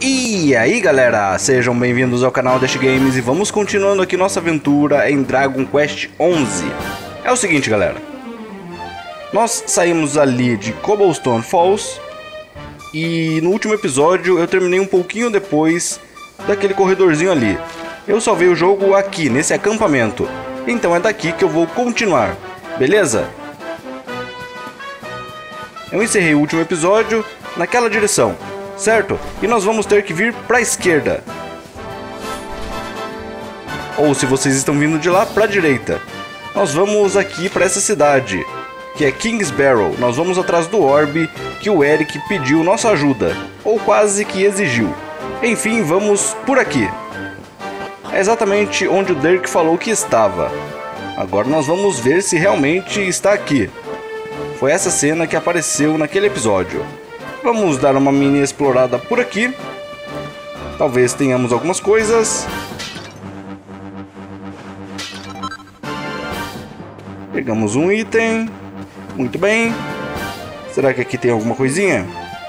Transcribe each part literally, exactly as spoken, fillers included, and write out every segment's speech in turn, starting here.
E aí galera, sejam bem-vindos ao canal Dash Games e vamos continuando aqui nossa aventura em Dragon Quest onze. É o seguinte galera, nós saímos ali de Cobblestone Falls e no último episódio eu terminei um pouquinho depois daquele corredorzinho ali. Eu salvei o jogo aqui, nesse acampamento, então é daqui que eu vou continuar, beleza? Eu encerrei o último episódio naquela direção, certo? E nós vamos ter que vir para a esquerda. Ou se vocês estão vindo de lá, para a direita. Nós vamos aqui para essa cidade, que é Kingsbarrow. Nós vamos atrás do orbe que o Eric pediu nossa ajuda, ou quase que exigiu. Enfim, vamos por aqui. É exatamente onde o Dirk falou que estava. Agora nós vamos ver se realmente está aqui. Foi essa cena que apareceu naquele episódio. Vamos dar uma mini explorada por aqui. Talvez tenhamos algumas coisas. Pegamos um item. Muito bem. Será que aqui tem alguma coisinha?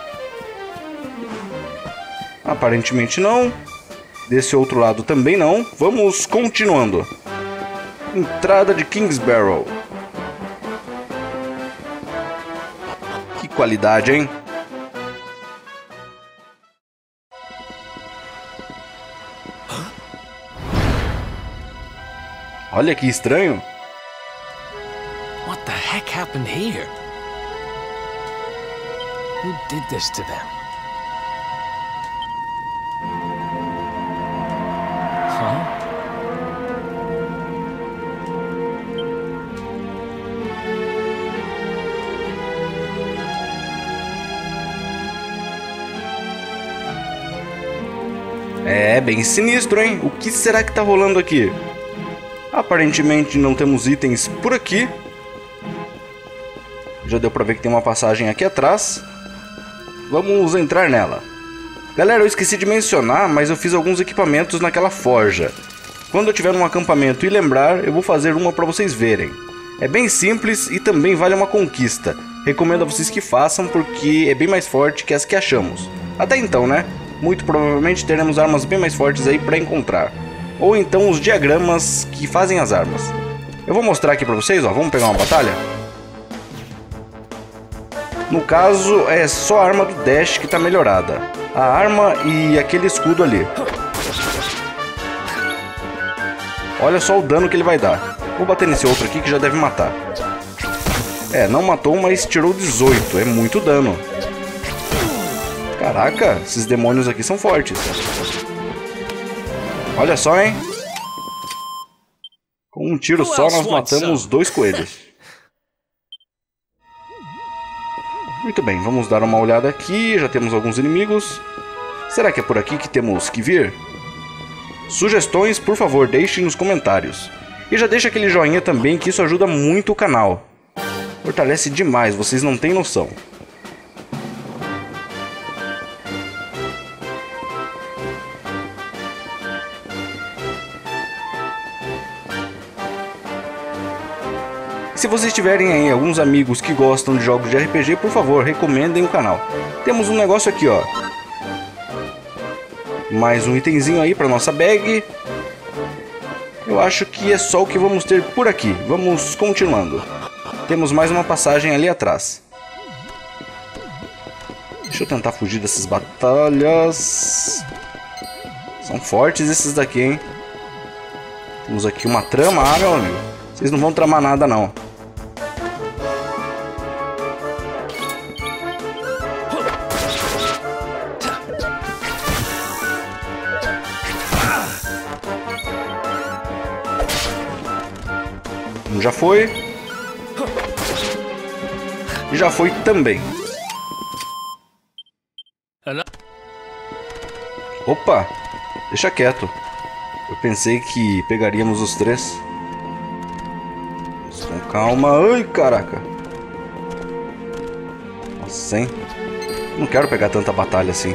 Aparentemente não. Desse outro lado também não. Vamos continuando. Entrada de Kingsbarrow. Que qualidade, hein? Olha que estranho. What the heck happened here? Who did this to them? Huh? É bem sinistro, hein? O que será que tá rolando aqui? Aparentemente não temos itens por aqui. Já deu pra ver que tem uma passagem aqui atrás. Vamos entrar nela. Galera, eu esqueci de mencionar, mas eu fiz alguns equipamentos naquela forja. Quando eu tiver num acampamento e lembrar, eu vou fazer uma pra vocês verem. É bem simples e também vale uma conquista. Recomendo a vocês que façam porque é bem mais forte que as que achamos. Até então, né? Muito provavelmente teremos armas bem mais fortes aí pra encontrar. Ou então os diagramas que fazem as armas. Eu vou mostrar aqui pra vocês, ó. Vamos pegar uma batalha? No caso, é só a arma do Dash que tá melhorada. A arma e aquele escudo ali. Olha só o dano que ele vai dar. Vou bater nesse outro aqui que já deve matar. É, não matou, mas tirou dezoito. É muito dano. Caraca, esses demônios aqui são fortes. Olha só, hein? Com um tiro só nós matamos dois coelhos. Muito bem, vamos dar uma olhada aqui. Já temos alguns inimigos. Será que é por aqui que temos que vir? Sugestões, por favor, deixem nos comentários. E já deixa aquele joinha também, que isso ajuda muito o canal. Fortalece demais, vocês não têm noção. Se vocês tiverem aí alguns amigos que gostam de jogos de R P G, por favor, recomendem o canal. Temos um negócio aqui, ó. Mais um itemzinho aí para nossa bag. Eu acho que é só o que vamos ter por aqui. Vamos continuando. Temos mais uma passagem ali atrás. Deixa eu tentar fugir dessas batalhas. São fortes esses daqui, hein? Temos aqui uma trama. Ah, meu amigo, vocês não vão tramar nada, não. Um já foi. E já foi também. Opa, deixa quieto. Eu pensei que pegaríamos os três. Com calma. Ai, caraca. Nossa, hein? Não quero pegar tanta batalha assim.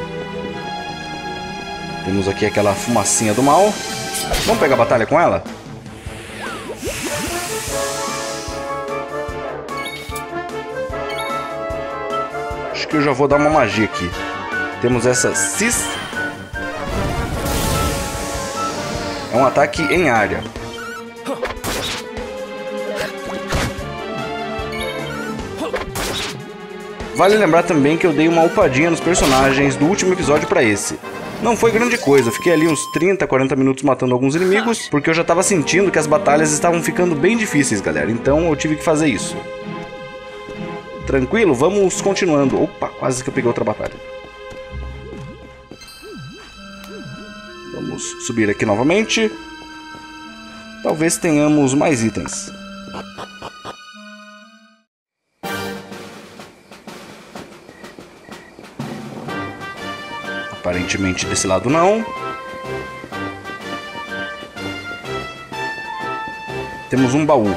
Temos aqui aquela fumacinha do mal. Vamos pegar a batalha com ela? Acho que eu já vou dar uma magia aqui. Temos essa Cis É um ataque em área. Vale lembrar também que eu dei uma upadinha nos personagens do último episódio pra esse. Não foi grande coisa, fiquei ali uns trinta, quarenta minutos matando alguns inimigos, porque eu já tava sentindo que as batalhas estavam ficando bem difíceis, galera. Então eu tive que fazer isso. Tranquilo? Vamos continuando. Opa, quase que eu peguei outra batalha. Vamos subir aqui novamente. Talvez tenhamos mais itens. Aparentemente desse lado não. Temos um baú.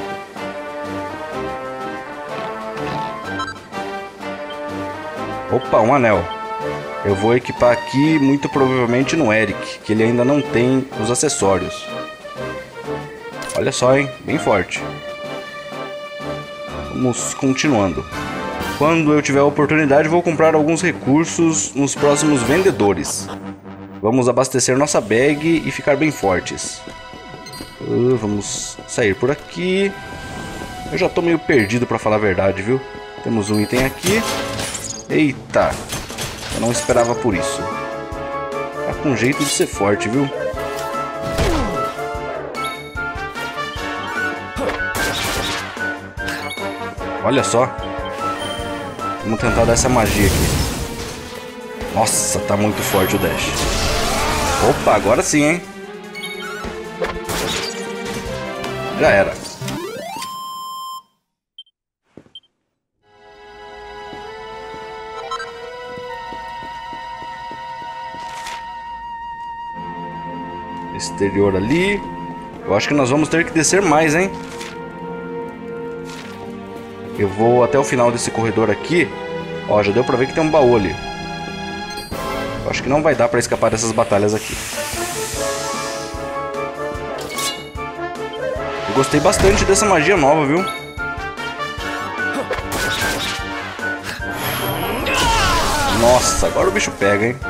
Opa, um anel. Eu vou equipar aqui muito provavelmente no Eric, que ele ainda não tem os acessórios. Olha só, hein? Bem forte. Vamos continuando. Quando eu tiver a oportunidade, vou comprar alguns recursos nos próximos vendedores. Vamos abastecer nossa bag e ficar bem fortes. Uh, vamos sair por aqui. Eu já tô meio perdido pra falar a verdade, viu? Temos um item aqui. Eita! Eu não esperava por isso. Tá com jeito de ser forte, viu? Olha só. Vamos tentar dar essa magia aqui. Nossa, tá muito forte o dash. Opa, agora sim, hein? Já era. Exterior ali. Eu acho que nós vamos ter que descer mais, hein? Eu vou até o final desse corredor aqui. Ó, já deu pra ver que tem um baú ali. Eu acho que não vai dar pra escapar dessas batalhas aqui. Eu gostei bastante dessa magia nova, viu? Nossa, agora o bicho pega, hein?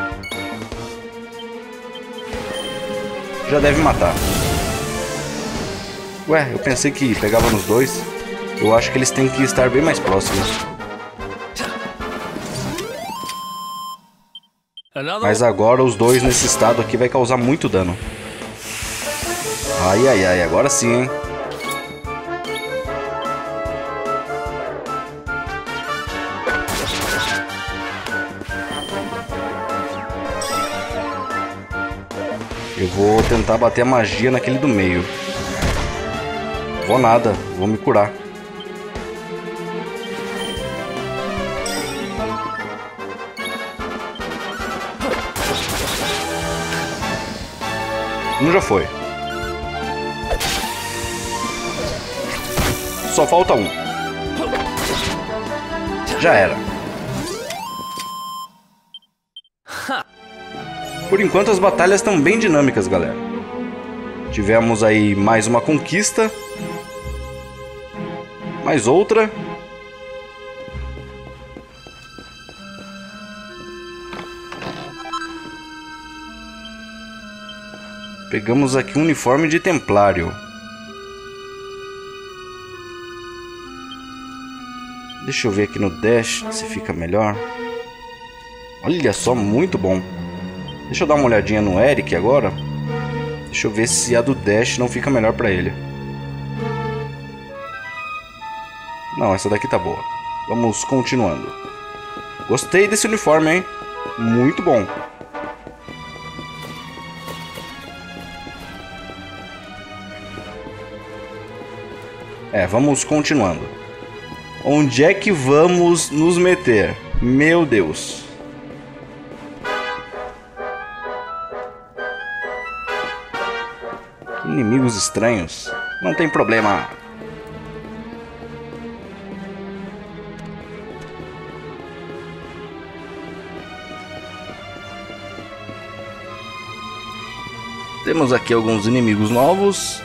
Já deve matar. Ué, eu pensei que pegava nos dois. Eu acho que eles têm que estar bem mais próximos. Mas agora os dois nesse estado aqui vai causar muito dano. Ai, ai, ai, agora sim, hein? Eu vou tentar bater a magia naquele do meio. Vou nada, vou me curar. Um já foi. Só falta um. Já era. Por enquanto as batalhas estão bem dinâmicas, galera. Tivemos aí mais uma conquista. Mais outra. Pegamos aqui um uniforme de templário. Deixa eu ver aqui no dash se fica melhor. Olha só, muito bom. Deixa eu dar uma olhadinha no Eric agora. Deixa eu ver se a do dash não fica melhor pra ele. Não, essa daqui tá boa. Vamos continuando. Gostei desse uniforme, hein? Muito bom. É, vamos continuando. Onde é que vamos nos meter? Meu Deus. Inimigos estranhos. Não tem problema. Temos aqui alguns inimigos novos.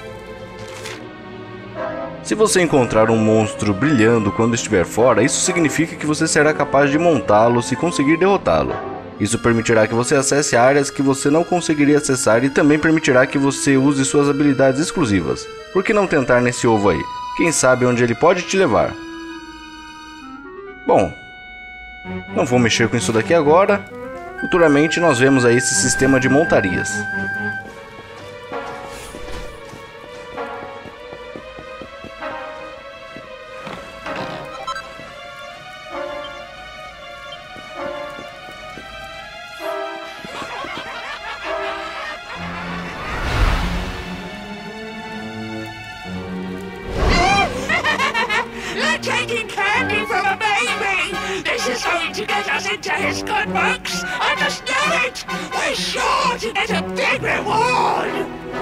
Se você encontrar um monstro brilhando quando estiver fora, isso significa que você será capaz de montá-lo se conseguir derrotá-lo. Isso permitirá que você acesse áreas que você não conseguiria acessar e também permitirá que você use suas habilidades exclusivas. Por que não tentar nesse ovo aí? Quem sabe onde ele pode te levar? Bom, não vou mexer com isso daqui agora. Futuramente nós vemos aí esse sistema de montarias. Taking candy from a baby! This is going to get us into his good books! I just know it! We're sure to get a big reward!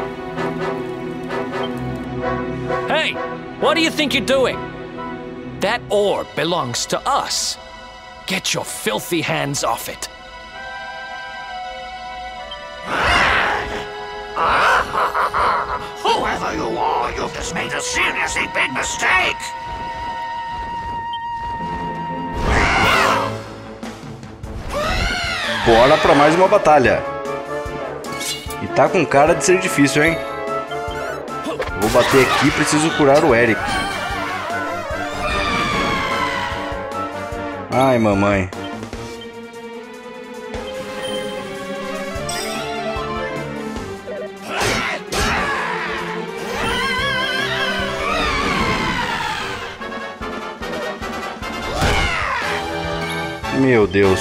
Hey, what do you think you're doing? That orb belongs to us. Get your filthy hands off it. Whoever you are, you've just made a seriously big mistake! Bora pra mais uma batalha. E tá com cara de ser difícil, hein? Vou bater aqui, preciso curar o Eric. Ai, mamãe. Meu Deus.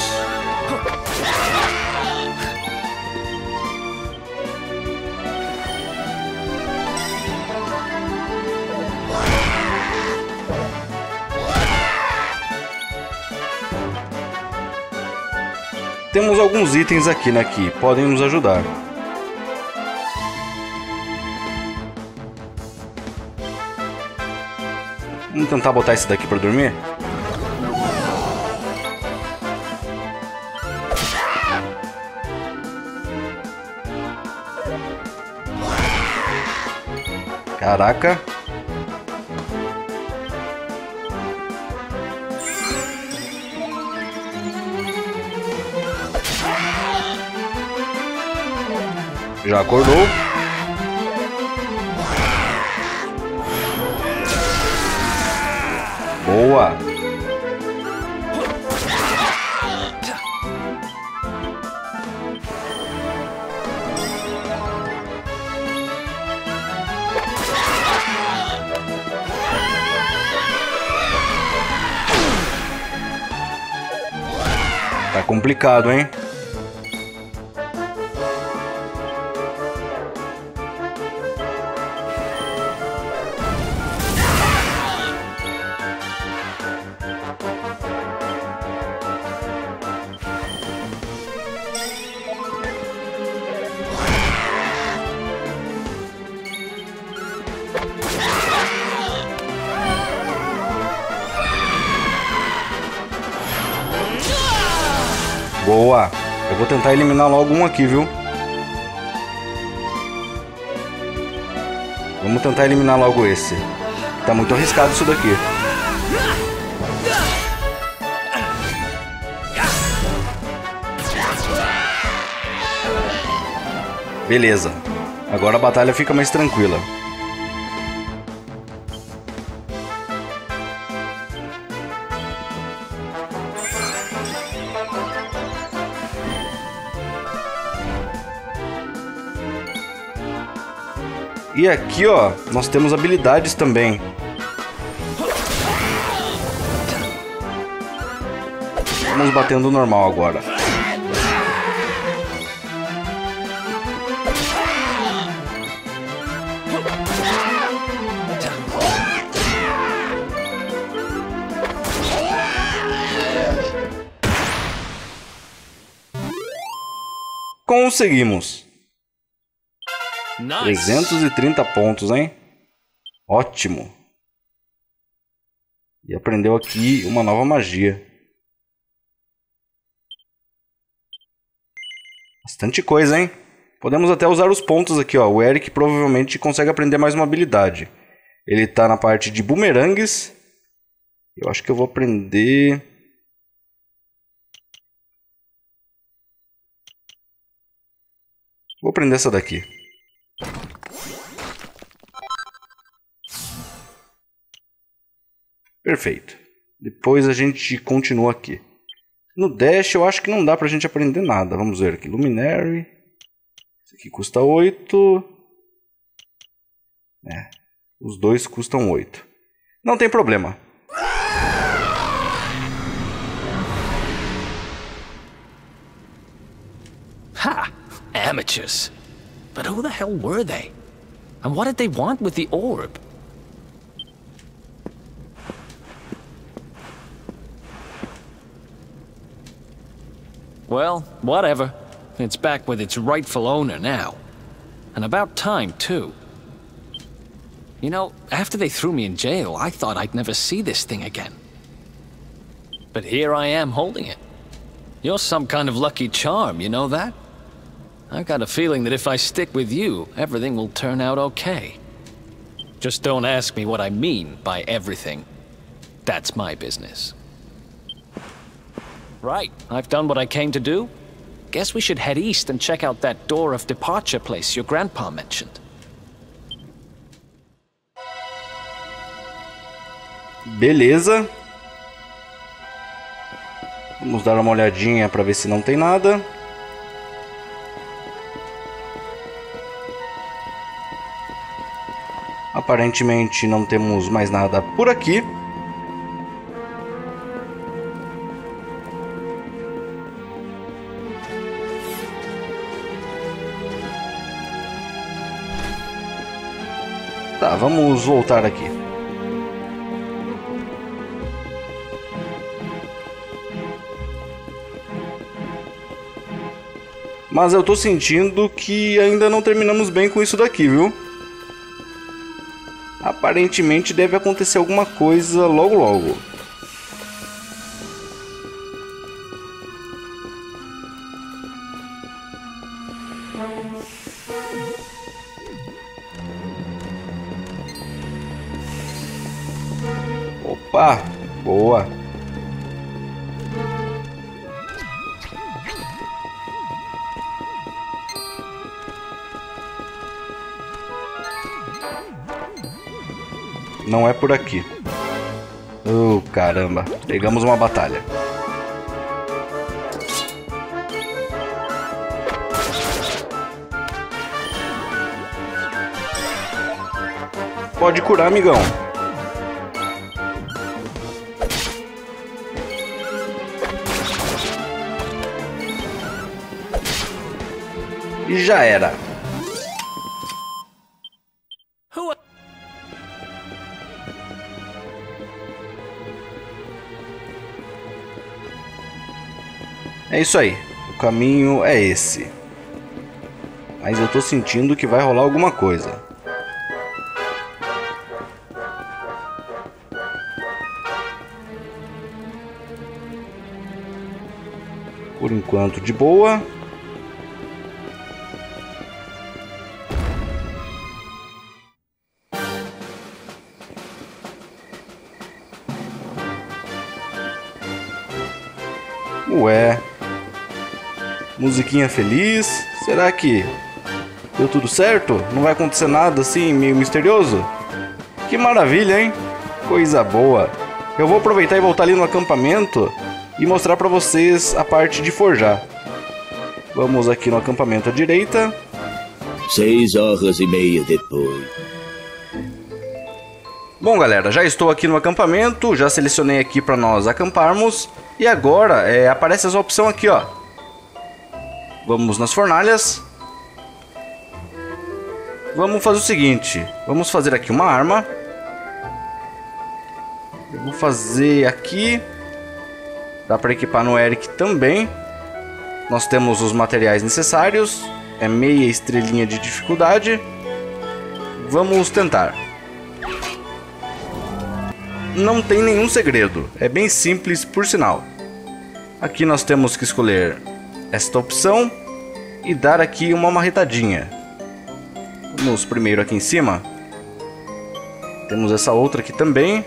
Temos alguns itens aqui, né, que podem nos ajudar. Vamos tentar botar esse daqui para dormir? Caraca. Já acordou. Boa. Tá complicado, hein? Boa! Eu vou tentar eliminar logo um aqui, viu? Vamos tentar eliminar logo esse. Tá muito arriscado isso daqui. Beleza. Agora a batalha fica mais tranquila. E aqui, ó, nós temos habilidades também. Vamos batendo normal agora. Conseguimos. Nice. trezentos e trinta pontos, hein? Ótimo. E aprendeu aqui uma nova magia. Bastante coisa, hein? Podemos até usar os pontos aqui, ó. O Eric provavelmente consegue aprender mais uma habilidade. Ele tá na parte de bumerangues. Eu acho que eu vou aprender... Vou prender essa daqui. Perfeito. Depois a gente continua aqui. No Dash eu acho que não dá pra gente aprender nada. Vamos ver aqui. Luminary. Esse aqui custa oito. É. Os dois custam oito. Não tem problema. Ha! Amateurs. But who the hell were they? And what did they want with the orb? Well, whatever. It's back with its rightful owner now. And about time, too. You know, after they threw me in jail, I thought I'd never see this thing again. But here I am holding it. You're some kind of lucky charm, you know that? I've got a feeling that if I stick with you, everything will turn out okay. Just don't ask me what I mean by everything. That's my business. Right, I've done what I came to do. Guess we should head east and check out that door of departure place your grandpa mentioned. Beleza. Vamos dar uma olhadinha para ver se não tem nada. Aparentemente não temos mais nada por aqui. Tá, vamos voltar aqui. Mas eu tô sentindo que ainda não terminamos bem com isso daqui, viu? Aparentemente deve acontecer alguma coisa logo logo. Opa, boa. Não é por aqui. Oh, caramba. Pegamos uma batalha. Pode curar, amigão. E já era. É isso aí, o caminho é esse. Mas eu tô sentindo que vai rolar alguma coisa. Por enquanto de boa. Ué. Musiquinha feliz. Será que deu tudo certo? Não vai acontecer nada assim meio misterioso? Que maravilha, hein? Coisa boa. Eu vou aproveitar e voltar ali no acampamento e mostrar pra vocês a parte de forjar. Vamos aqui no acampamento à direita. Seis horas e meia depois. Bom, galera, já estou aqui no acampamento. Já selecionei aqui pra nós acamparmos. E agora é, aparece essa opção aqui, ó. Vamos nas fornalhas. Vamos fazer o seguinte. Vamos fazer aqui uma arma. Eu vou fazer aqui. Dá para equipar no Eric também. Nós temos os materiais necessários. É meia estrelinha de dificuldade. Vamos tentar. Não tem nenhum segredo. É bem simples, por sinal. Aqui nós temos que escolher esta opção e dar aqui uma marretadinha. Vamos primeiro aqui em cima. Temos essa outra aqui também.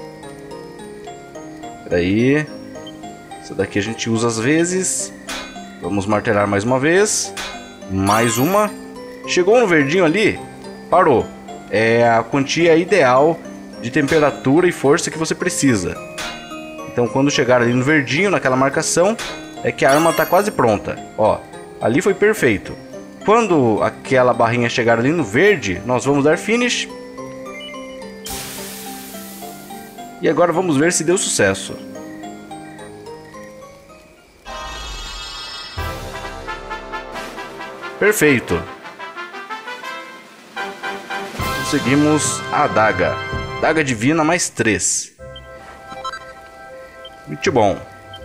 Peraí. Essa daqui a gente usa às vezes. Vamos martelar mais uma vez. Mais uma. Chegou no verdinho ali, parou. É a quantia ideal de temperatura e força que você precisa. Então quando chegar ali no verdinho, naquela marcação, é que a arma está quase pronta. Ó, ali foi perfeito. Quando aquela barrinha chegar ali no verde, nós vamos dar finish. E agora vamos ver se deu sucesso. Perfeito. Conseguimos a adaga. Daga divina mais três. Muito bom.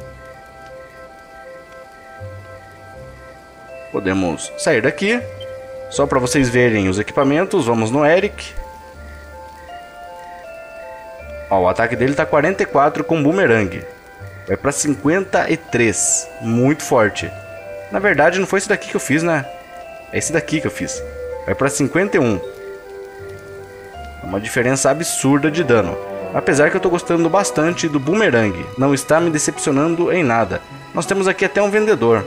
Podemos sair daqui. Só para vocês verem os equipamentos. Vamos no Eric. Ó, o ataque dele tá quarenta e quatro com boomerang. Vai para cinquenta e três. Muito forte. Na verdade não foi esse daqui que eu fiz, né? É esse daqui que eu fiz. Vai para cinquenta e um. Uma diferença absurda de dano. Apesar que eu tô gostando bastante do boomerang. Não está me decepcionando em nada. Nós temos aqui até um vendedor.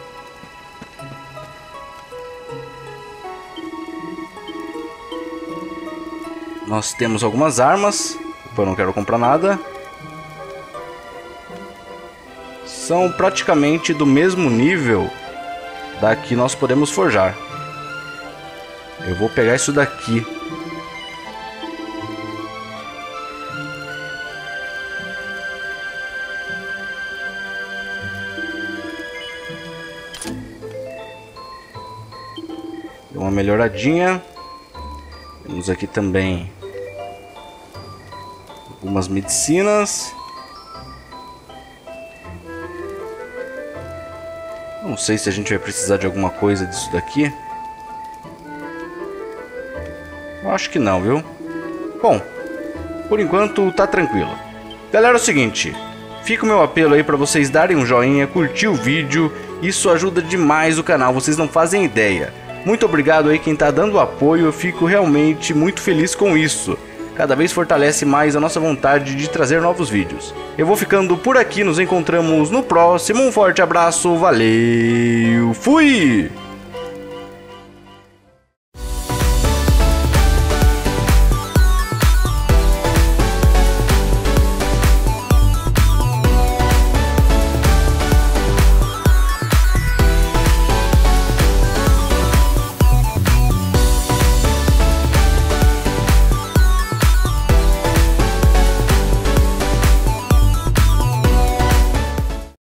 Nós temos algumas armas. Eu não quero comprar nada. São praticamente do mesmo nível da que nós podemos forjar. Eu vou pegar isso daqui. Deu uma melhoradinha. Temos aqui também algumas medicinas. Não sei se a gente vai precisar de alguma coisa disso daqui. Eu acho que não, viu? Bom, por enquanto tá tranquilo. Galera, é o seguinte. Fica o meu apelo aí para vocês darem um joinha, curtir o vídeo. Isso ajuda demais o canal, vocês não fazem ideia. Muito obrigado aí quem tá dando apoio, eu fico realmente muito feliz com isso. Cada vez fortalece mais a nossa vontade de trazer novos vídeos. Eu vou ficando por aqui, nos encontramos no próximo. Um forte abraço, valeu, fui!